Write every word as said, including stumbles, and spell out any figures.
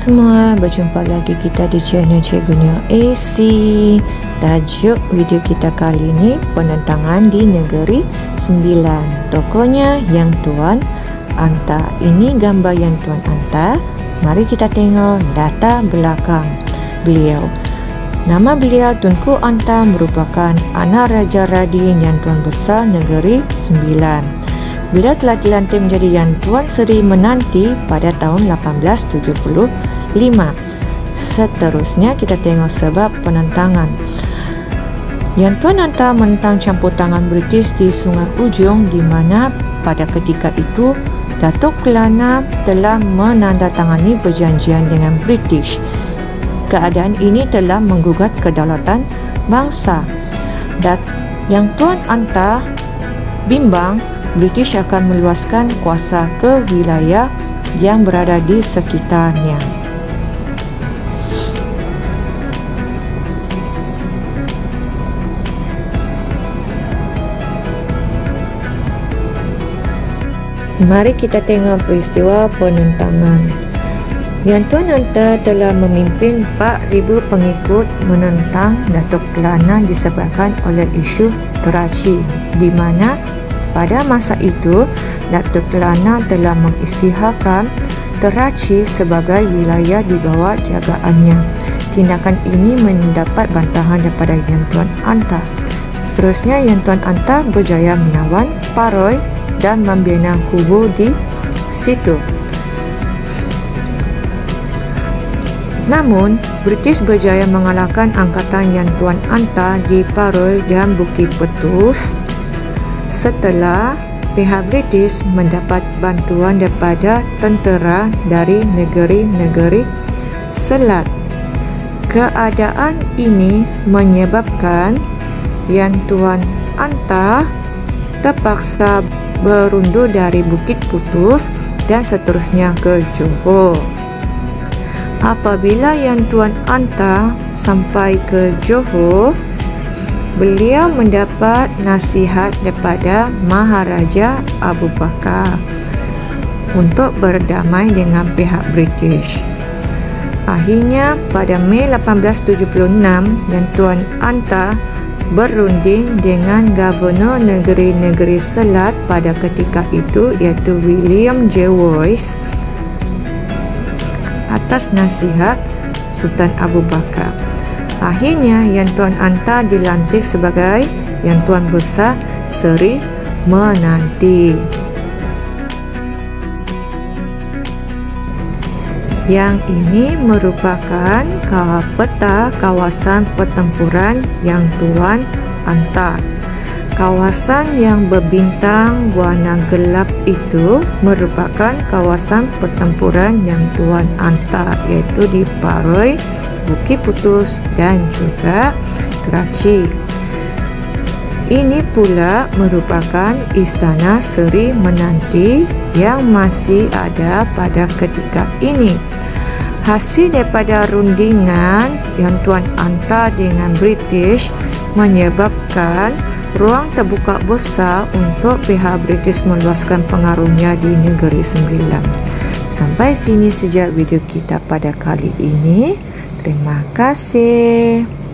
semua, berjumpa lagi kita di channel Cikgu Nio A C. Tajuk video kita kali ini, penentangan di Negeri Sembilan. Tokohnya Yang Tuan Anta. Ini gambar Yang Tuan Anta. Mari kita tengok data belakang beliau. Nama beliau Tunku Anta merupakan anak Raja Radin Yang Tuan Besar Negeri Sembilan. Beliau telah dilantik menjadi Yang Tuan Seri Menanti pada tahun lapan belas tujuh puluh lima. Seterusnya kita tengok sebab penentangan. Yang Tuan Anta menentang campur tangan British di Sungai Ujong, di mana pada ketika itu Datuk Kelana telah menandatangani perjanjian dengan British. Keadaan ini telah menggugat kedaulatan bangsa. Dat Yang Tuan Anta bimbang British akan meluaskan kuasa ke wilayah yang berada di sekitarnya. Mari kita tengok peristiwa penentangan. Yang Tuan Anta telah memimpin empat ribu pengikut menentang Datuk Kelana disebabkan oleh isu Karachi, di mana pada masa itu, Datuk Kelana telah mengisytiharkan Karachi sebagai wilayah di bawah jagaannya. Tindakan ini mendapat bantahan daripada Yang Tuan Anta. Seterusnya, Yang Tuan Anta berjaya menawan Paroi dan membina kubu di situ. Namun, British berjaya mengalahkan angkatan Yang Tuan Anta di Paroi dan Bukit Petus setelah pihak British mendapat bantuan daripada tentera dari negeri-negeri Selat. Keadaan ini menyebabkan Yang Tuan Anta terpaksa berundur dari Bukit Putus dan seterusnya ke Johor. Apabila Yang Tuan Anta sampai ke Johor, beliau mendapat nasihat daripada Maharaja Abu Bakar untuk berdamai dengan pihak British. Akhirnya pada Mei lapan belas tujuh puluh enam, Yang Tuan Anta berunding dengan Gubernur Negeri-Negeri Selat pada ketika itu, iaitu William J. Royce, atas nasihat Sultan Abu Bakar. Akhirnya Yang Tuan Anta dilantik sebagai Yang Tuan Besar Seri Menanti. Yang ini merupakan peta kawasan pertempuran Yang Tuan Anta. Kawasan yang berbintang warna gelap itu merupakan kawasan pertempuran Yang Tuan Anta, iaitu di Paroi, Bukit Putus dan juga Karachi. Ini pula merupakan Istana Seri Menanti yang masih ada pada ketika ini. Hasil daripada rundingan Yang Tuan Anta dengan British menyebabkan ruang terbuka besar untuk pihak British meluaskan pengaruhnya di Negeri Sembilan. Sampai sini sejak video kita pada kali ini. Terima kasih.